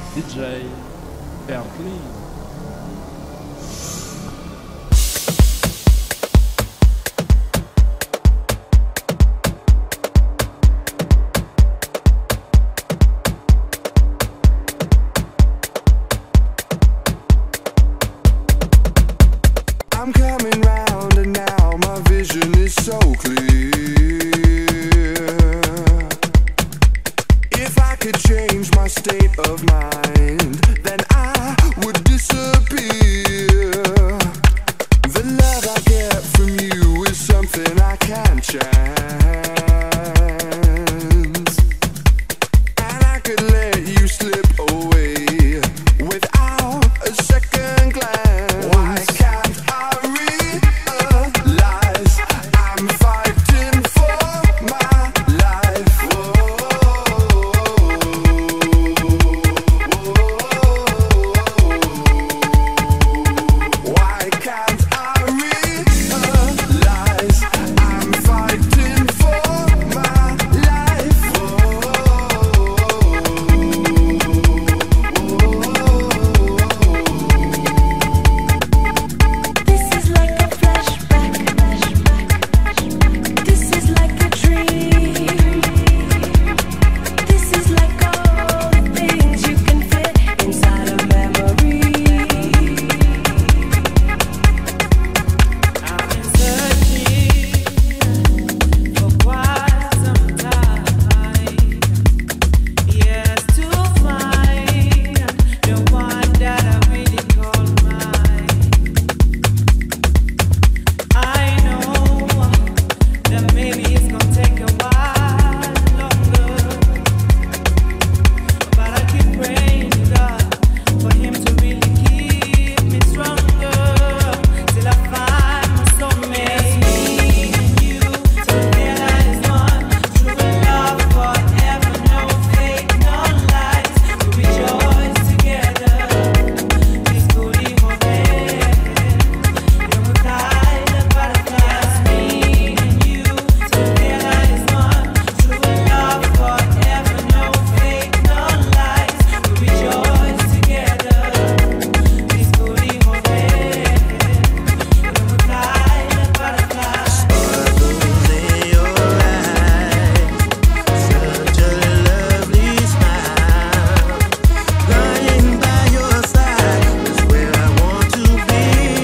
DJ Bentley. I'm coming round and now my vision is so clear. If I could change my state of mind, then I would disappear. The love I get from you is something I can't chance, and I could let you slip away without a second glance. Why can't I realize I'm fighting for my life? Why can't I realize I'm fighting for my life? This is like a flashback. This is like a dream. This is like all the things you can fit inside a memory. I've been searching for quite some time, yes, to find the one that I really call mine. I know that maybe it's gonna take a while longer, but I keep praying to God for Him to really keep me stronger till I find my soulmate. Me and you together is one true love forever, no fake, no lies. We rejoice together, peacefully forever. You're a kind of butterflies. Me and you together is one true love forever, no fake, no lies. We rejoice together, peacefully forever. You're a kind of butterflies. Sparkles in your eyes, such a lovely smile. Lying by your side is where I want to be.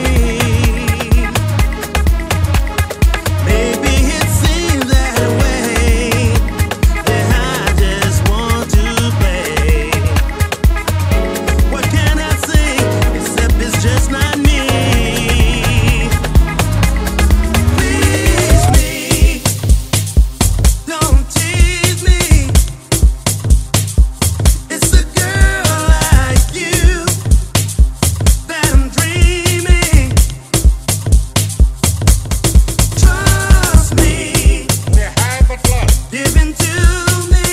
Maybe it seems that way, that I just want to play. What can I say except it's just not me? Please me, don't tease me. It's a girl like you that I'm dreaming. Trust me, given to me.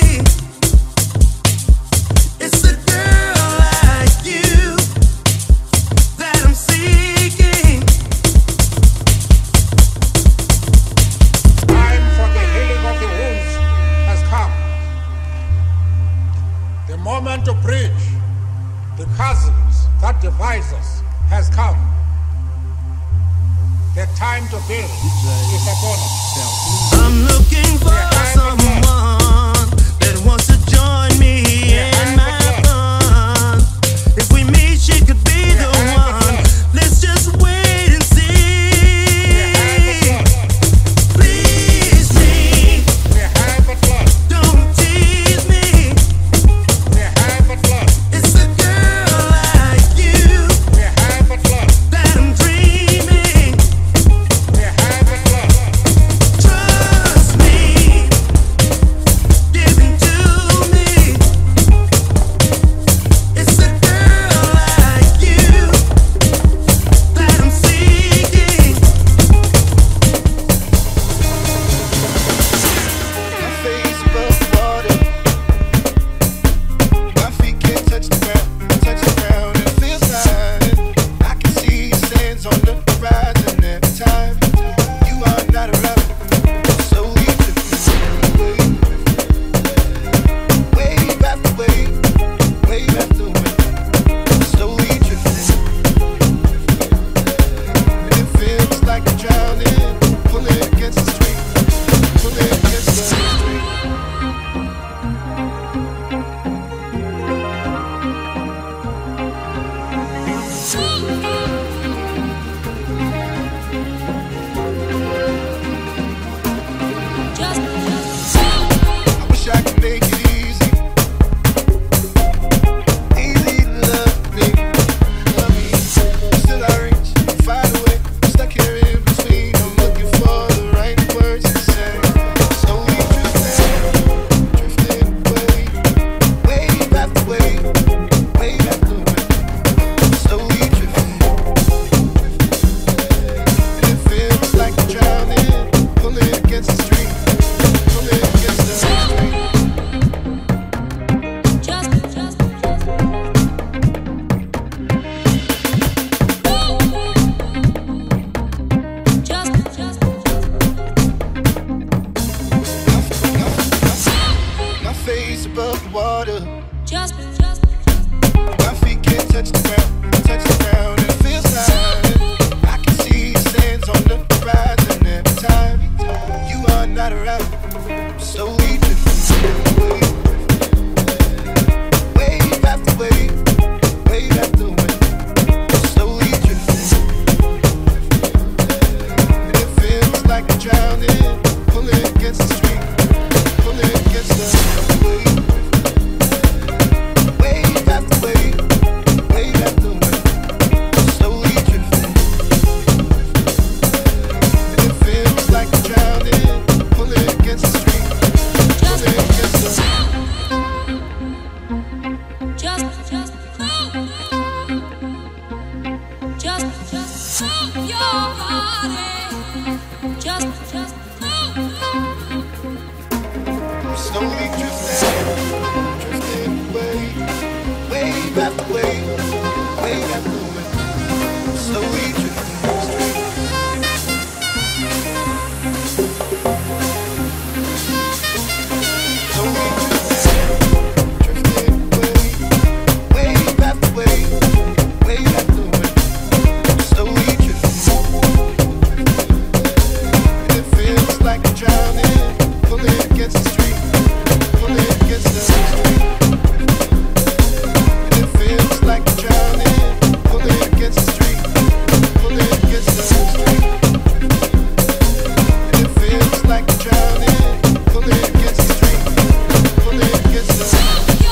It's a girl like you that I'm seeking. Time for the healing of the wounds has come. The moment to bridge the chasms that divide us has come. The time to build is upon us. I'm looking for someone that wants to join me in my fun. If we meet, she could be the one. Let's just wait and see. Please me, don't tease me. It's a girl like you that I'm dreaming. Trust me, just above the water. Just My feet can't touch the ground, and it feels like I can see your sands on the horizon every time you are not around. I'm slowly drifting away, wave after wave, wave after wave, slowly drifting, and it feels like I'm drowning, pulling against the street, pulling against the wave. Wave after wave, wave after wave, slowly drifting, and it feels like I'm drowning, pulling against the street, pulling against the. Just move your body. Just I'm slowly drifting, drifting away, wave after wave, wave after wave, slowly drifting, slowly drifting away, wave after wave, wave after wave, slowly drifting, and it feels like I'm drowning, pulling against the street, pulling against the street, and it feels like I'm drowning, pulling against the street, pulling against the street, and it feels like I'm drowning, pulling against the street, pulling against the street.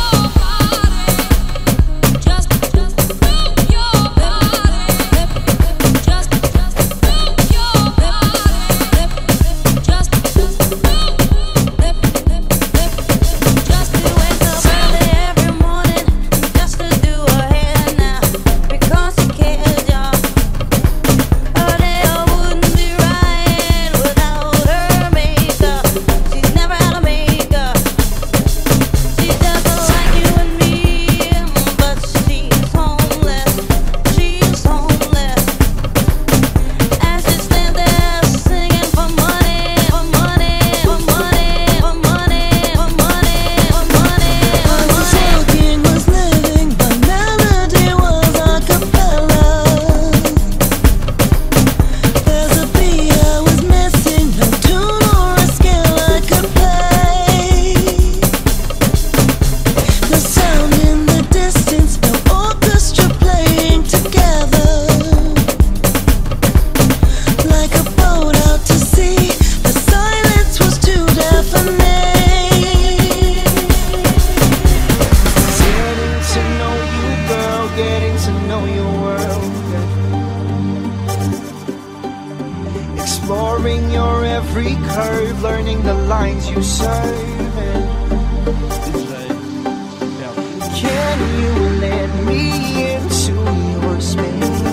Exploring your every curve, learning the lines you serve. DJ Berkeley. Can you let me into your space?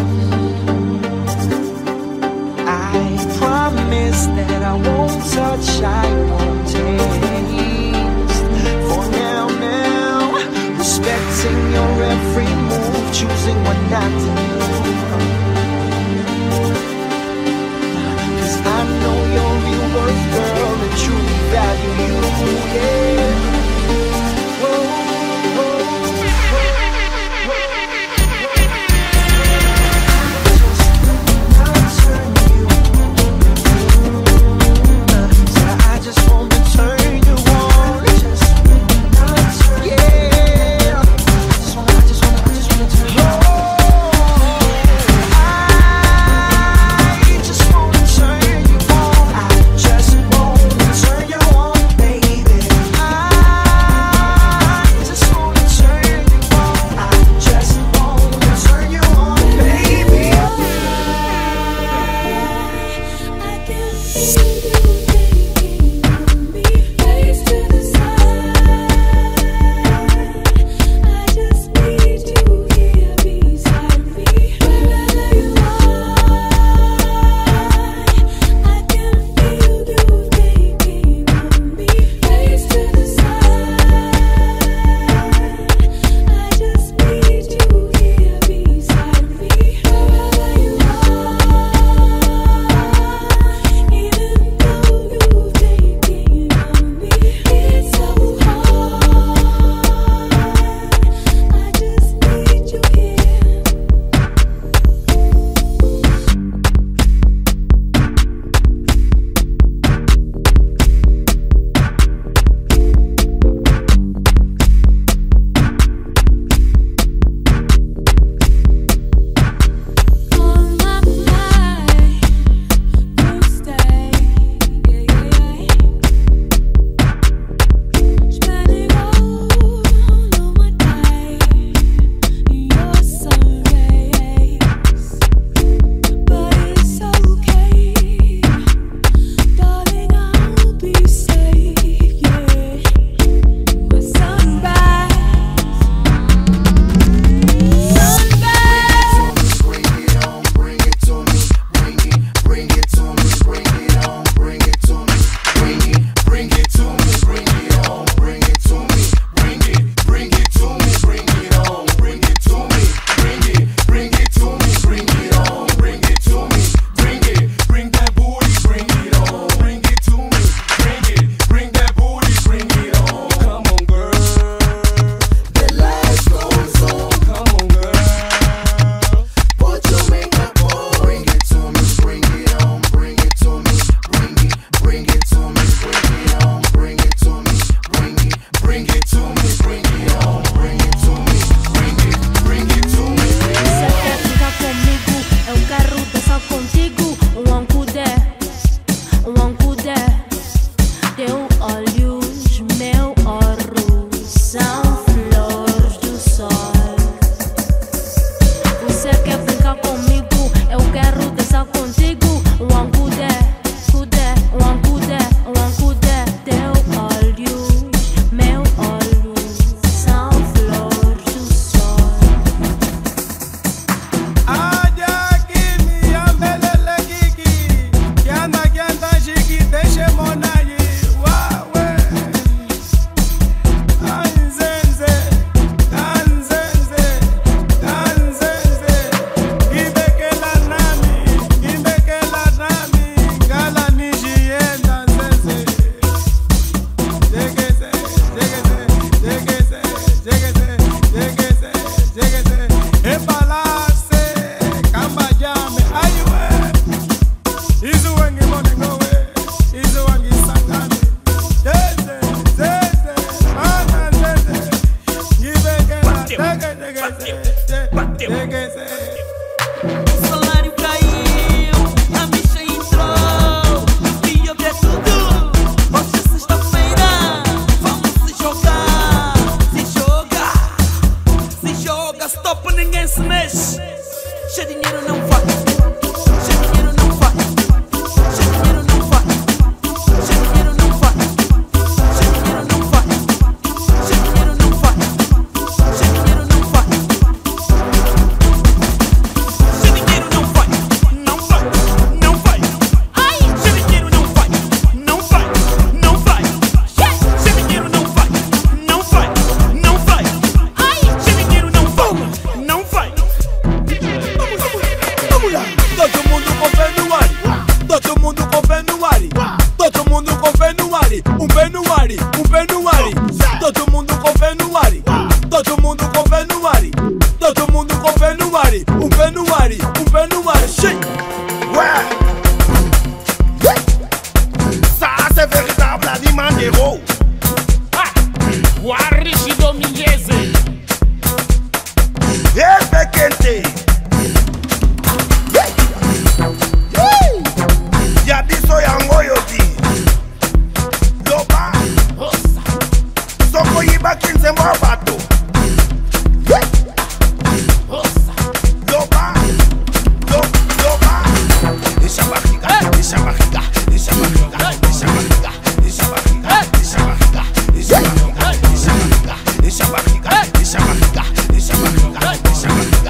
I promise that I won't touch, I won't taste. For now, respecting your every move, choosing what not to do. I know your real worth, girl, and truly value you. no ar. Todo mundo com pé no ar. Todo mundo com pé no ar. Um pé no ar, um pé no ar. Shake. Ça c'est véritable animal d'héros. Warishi Domingueze. Efekente. Yabiso yango yoti. Loba. Soko yiba kinze mwa bato. Loba. Loba. Ishabariga. Ishabariga. Ishabariga. Ishabariga. Ishabariga. Ishabariga. Ishabariga. Ishabariga. Ishabariga. Ishabariga. Ishabariga. Ishabariga.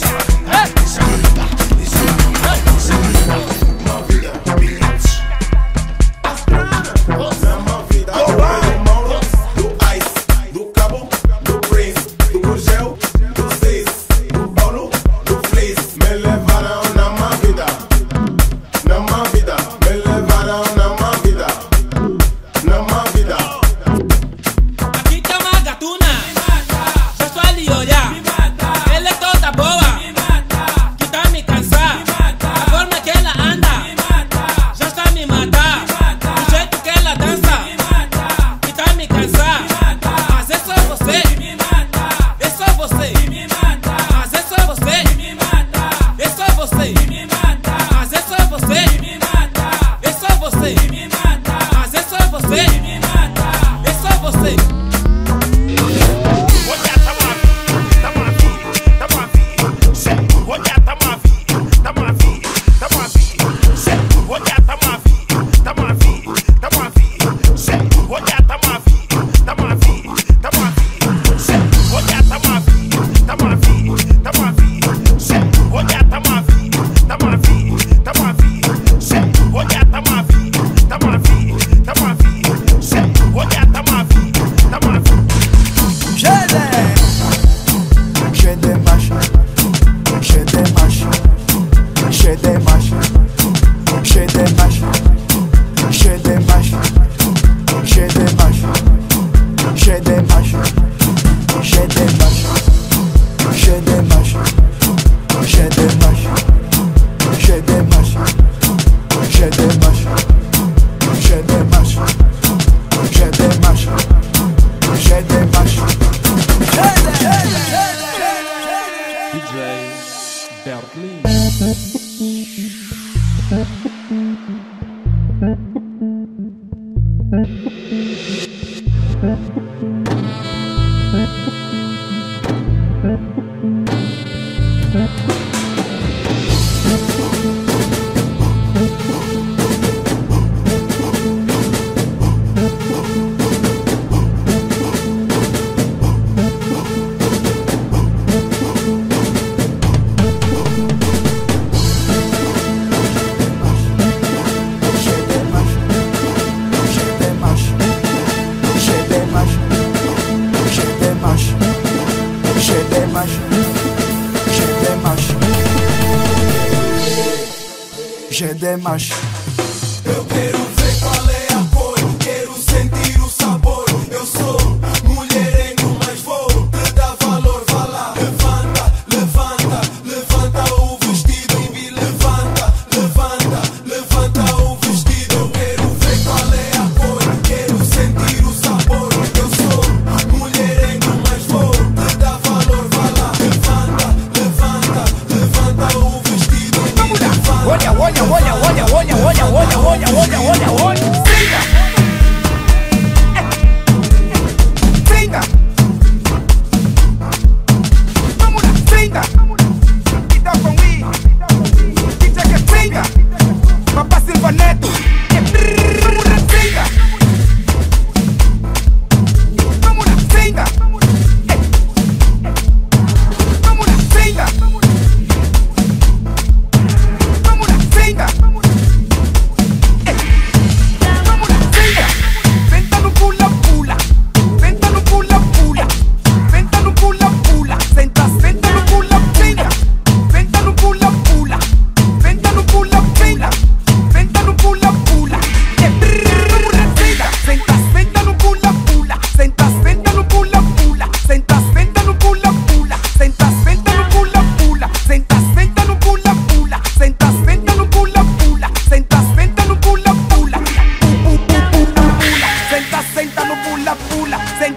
Eu quero ver qual é a cor, quero sentir o sabor. Eu sou mulherengo, mas vou te dar valor. Vá lá, levanta, levanta, levanta o vestido. Baby, levanta, levanta, levanta o vestido. Eu quero ver qual é a cor, quero sentir o sabor. Eu sou mulherengo, mas vou te dar valor. Vá lá, levanta, levanta, levanta o vestido. Baby, levanta. Olha, olha, olha, olha, olha, olha, olha, olha, olha, olha, olha, olha.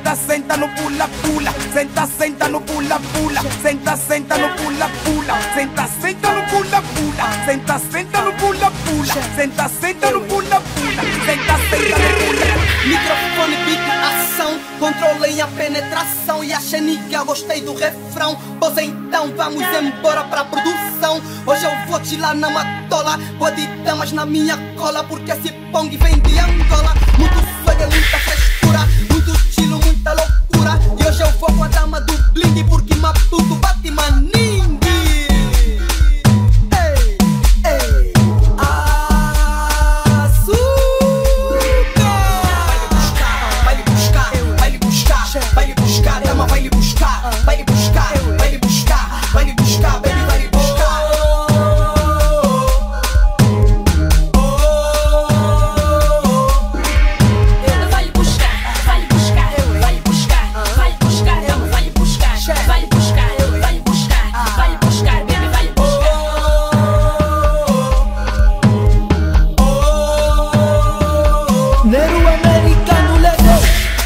Senta, senta no pula, pula. Senta, senta no pula, pula. Senta, senta no pula, pula. Senta, senta no pula, pula. Senta, senta no pula, pula. Senta, senta no pula, pula. Senta, senta no pula. Microfone, beat, ação. Controlem a penetração e a xeniga, gostei do refrão. Pois então vamos embora pra produção. Hoje eu vou te lá na matola. Pode damas na minha cola, porque esse pong vem de Angola. Muito swag, muita frescura, muito estilo, muita loucura. E hoje eu vou com a dama do bling, porque Maputo bate maningue. Ei, ei, vai lhe buscar, vai lhe buscar, vai lhe buscar, dama vai lhe buscar, vai lhe buscar, vai lhe buscar, vai lhe buscar, baby vai lhe buscar. Vai lhe buscar, vai lhe buscar, vai lhe buscar, vai lhe buscar, dama vai lhe buscar, vai lhe buscar, vai lhe buscar, vai lhe buscar, baby vai lhe buscar. Negro americano levou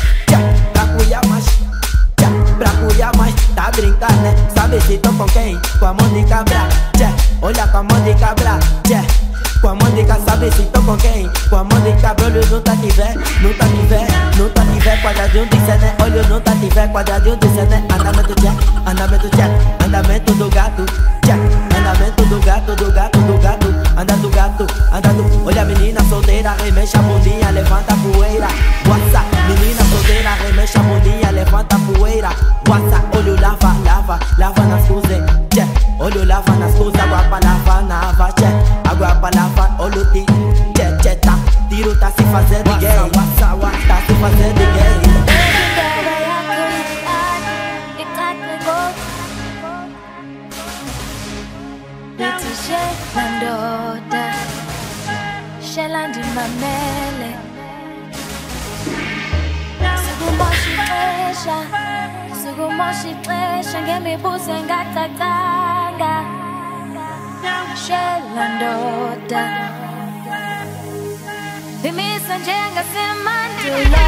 pra cuidar mais, tá brincando, né? Sabe se tô com quem? Com a mão de cabra, olha com a mão de cabra, com a mão de cabra, sabe se tô com quem? Com a mão de cabra, olho não tá tiver, não tá tiver, não tá tiver, quadradinho de cené, olho não tá tiver, quadradinho de cené, andamento andamento do gato, andamento do gato, do gato, do gato, anda do gato, andando, olha a menina solteira, remexa a bundinha, levanta a poeira, guaça, menina solteira, remexa a bundinha, levanta a poeira, guaça, olho lava, lava, lava nas coisas, olho lava nas coisas, água pra lavar na ava, água pra lavar, olho ti, tá, tiro tá se fazendo gay, guaça, tá se fazendo gay. Landota, Shelandi Mamele. Sugumoshi Presha, Gemi Busenga Tatanga, Shelandota. Bimi Sanjenga Semandula.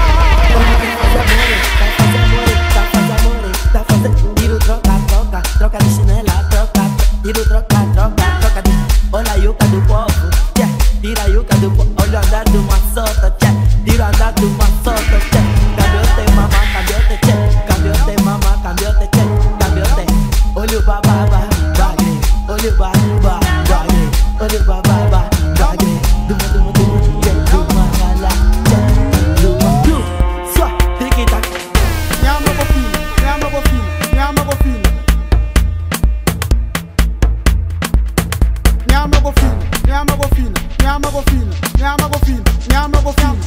Tá fazendo tiro, troca, troca, troca de chinela, troca, tiro, troca, troca, troca de. Olha a yuca do povo, tira a yuca do povo, olha o andar de uma sota, tira o andar de uma sota, cambiote, mamá, cambiote, cambiote, mamá, cambiote, cambiote, olha o bababa, bagre, olha o bababa, bagre, olha o bababa, bagre, duma, duma, duma, duma, gala, duma, duma, só, tic-tac. Nyama gofina, nyama gofina, nyama gofina. Nyama gofina, nyama gofina, nyama gofina, nyama gofina, nyama gofina.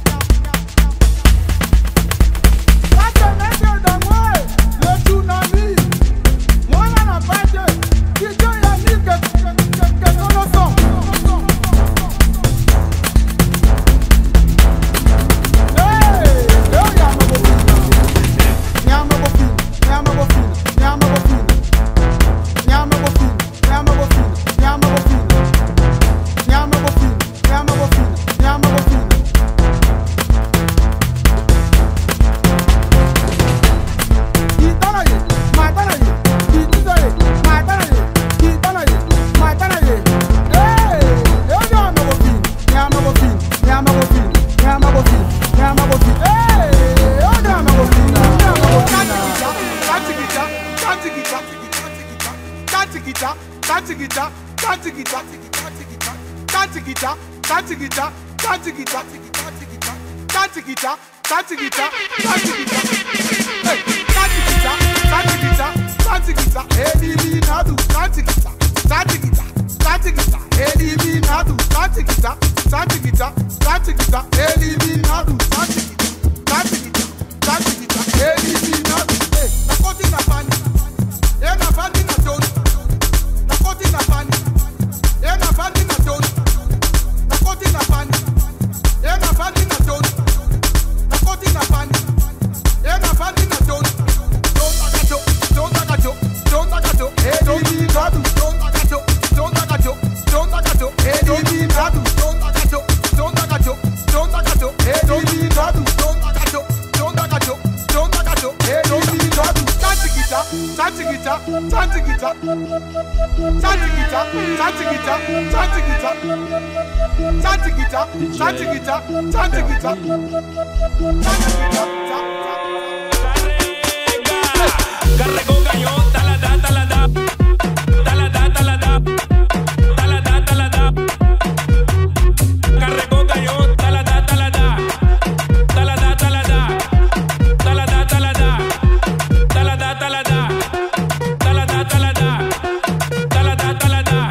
Pata nesse da mãe, le tsunami. Mwana na pate, kijo ya nike, que conoço. Hey, eu nyama gofina. Nyama gofina, nyama gofina, nyama gofina. Nyama gofina, nyama gofina, nyama gofina. Nyama gofina, nyama gofina, nyama gofina. Kitanaye, matanaye, kitizaye, matanaye, kitanaye, matanaye. Hey, eu nyama gofina, nyama gofina, nyama gofina, nyama gofina, nyama gofina. Hey, eu nyama gofina, nyama gofina. Katigita, katigita, katigita, katigita, katigita, katigita, katigita, katigita, katigita, katigita, katigita. Hey, katigita, katigita, katigita, eliminado, katigita, katigita, katigita, eliminado, katigita, katigita, katigita, eliminado, katigita, katigita, katigita, eliminado. Hey, na koti na pani, na vandi na doni, na koti na pani, na vandi na doni, na koti na pani, na vandi na doni, na koti na pani, na Chantigita, chantigita, chantigita, chantigita, chantigita, chantigita, chantigita, chantigita, chantigita, chantigita. Carrego gallo, talada, talada, talada, talada, talada, talada. Carrego gallo, talada, talada, talada, talada, talada, talada, talada, talada, talada, talada, talada, talada.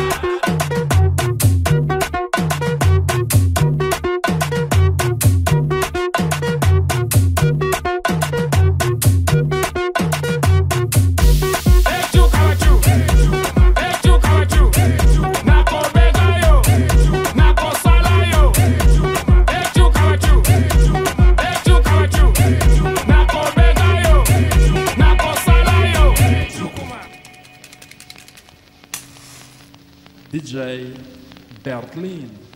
DJ Bertlin.